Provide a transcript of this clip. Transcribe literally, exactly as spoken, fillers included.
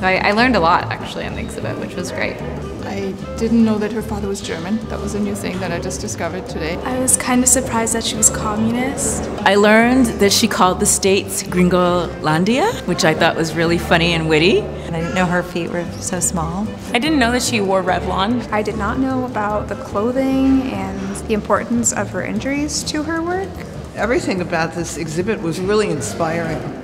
So I, I learned a lot actually on the exhibit, which was great. I didn't know that her father was German. That was a new thing that I just discovered today. I was kind of surprised that she was communist. I learned that she called the States Gringolandia, which I thought was really funny and witty. And I didn't know her feet were so small. I didn't know that she wore Revlon. I did not know about the clothing and the importance of her injuries to her work. Everything about this exhibit was really inspiring.